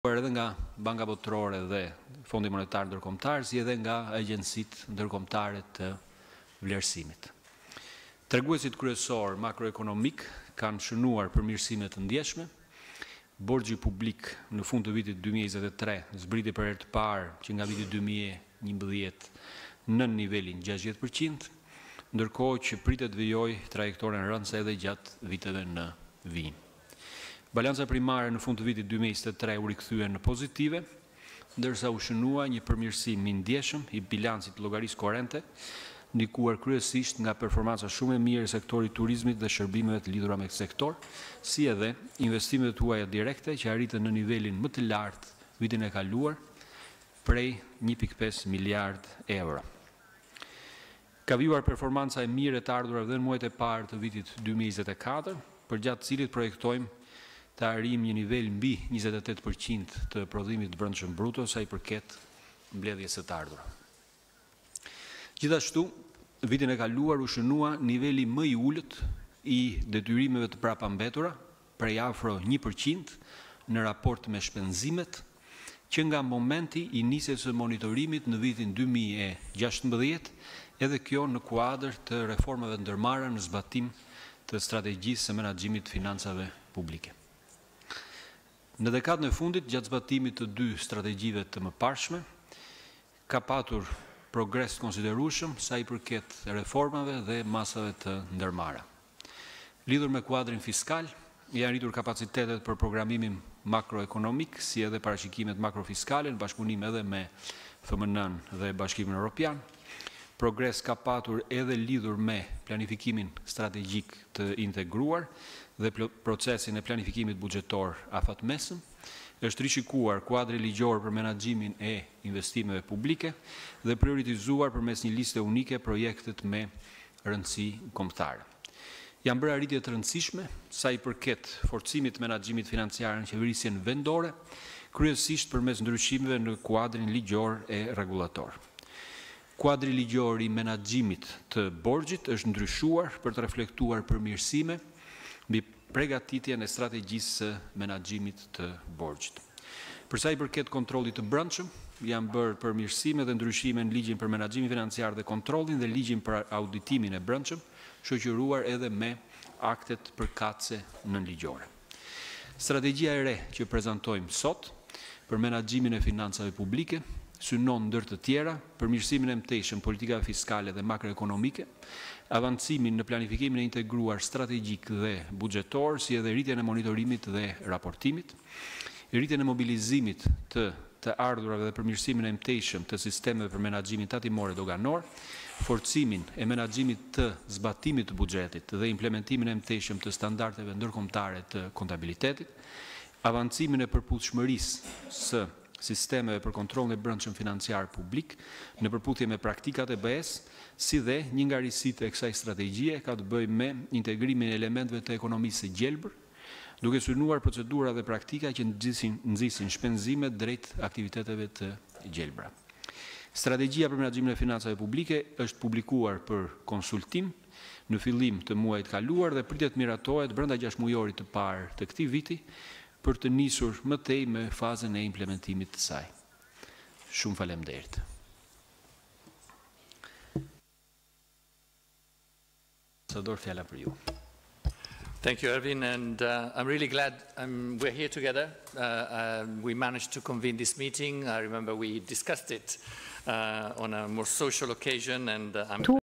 edhe nga Banka Botërore dhe Fondi Monetar Ndërkombëtar, si edhe nga agjencitë ndërkombëtare të vlerësimit. Treguesit kryesor makroekonomik kanë shënuar përmirësime të ndjeshme. Borxhi publik në fund të vitit 2023 zbriti për herë të parë që nga viti 2011 në nivelin 60%, ndërkohë që pritet vijojë trajektoren rëndëse edhe gjatë viteve në vijim. Balanca primare në fund të vitit 2023 u rikthye në pozitive, ndërsa u shënua një përmirësim i ndjeshëm i bilancit llogarisë korrente, ndikuar kryesisht nga performanca shumë e mirë e sektorit turizmit dhe shërbimeve të lidhura me këtë sektor, si edhe investimet tuaja direkte që arritën në nivelin më të lartë vitin e kaluar, prej 1.5 miliard euro. Ka vijuar performanca e mirë e të ardhurave dhe në muajt e parë të vitit 2024, përgjatë cilit projektojmë të arrijmë një nivel mbi 28% të prodhimit të brendshëm bruto sa i përket mbledhjes së të ardhurave. Gjithashtu, vitin e kaluar u shënua niveli më i ulët i detyrimeve të prapambetura, prej afro 1% në raport me shpenzimet, që nga momenti i nisjes së monitorimit në vitin 2016, edhe kjo në kuadër të reformave ndërmarra në zbatim të strategjisë së menaxhimit të financave publike. Në dekadën e fundit, gjatë zbatimit të dy strategjive të mëparshme, ka patur progres konsiderueshëm sa i përket reformave dhe masave të ndërmarra. Lidhur me kuadrin fiskal, janë rritur kapacitetet për programimin makroekonomik, si edhe paraqikimet makrofiskale në bashkëpunim edhe me FMN dhe Bashkimin Evropian. Progres ka patur edhe lidhur me planifikimin strategjik të integruar dhe procesin e planifikimit buxhetor afatmesëm. Është rishikuar kuadri ligjor për menaxhimin e investimeve publike dhe prioritizuar përmes një liste unike projektet me rëndësi kombëtare. Janë bërë arritje të rëndësishme sa i përket forcimit të menaxhimit financiar në qeverisjen vendore, kryesisht përmes ndryshimeve në kuadrin ligjor e rregullator. Kuadri ligjor i menaxhimit të borxhit është ndryshuar për të reflektuar përmirësime mbi përgatitjen e strategjisë së menaxhimit të borxhit. Për sa i përket kontrollit të brendshëm, janë bërë përmirësime dhe ndryshime në ligjin për menaxhimin financiar dhe kontrollin dhe ligjin për auditimin e brendshëm, shoqëruar edhe me aktet përkatëse nënligjore. Strategjia e re që prezantojmë sot për menaxhimin e financave publike synon ndër të tjera përmirësimin e mëtejshëm politikave fiskale dhe makroekonomike, avancimin në planifikimin e integruar strategjik dhe buxhetor, si edhe rritjen e monitorimit dhe raportimit, rritjen e mobilizimit të ardhurave dhe përmirësimin e mëtejshëm të sistemeve për menaxhimin tatimor e doganor, forcimin e menaxhimit të zbatimit të buxhetit dhe implementimin e mëtejshëm të standardeve ndërkombëtare të kontabilitetit, avancimin e përputhshmërisë së sistemeve për kontrollin e brendshëm financiar publik në përputhje me praktikat e BE-s, si dhe një nga risitë e kësaj strategjie ka të bëjë me integrimin e elementeve të ekonomisë së gjelbër, duke synuar procedura dhe praktika që nxisin shpenzimet drejt aktiviteteve të gjelbra. Strategjia për menaxhimin e financave publike është publikuar për konsultim në fillim të muajit kaluar dhe pritet miratohet brenda 6 mujorit të parë të këtij viti, për të nisur më tej me fazën e implementimit të saj. Shumë faleminderit. Ambasador, fjala për ju. Thank you, Erwin, and I'm really glad we're here together. We managed to convene this meeting. I remember we discussed it on a more social occasion, and I'm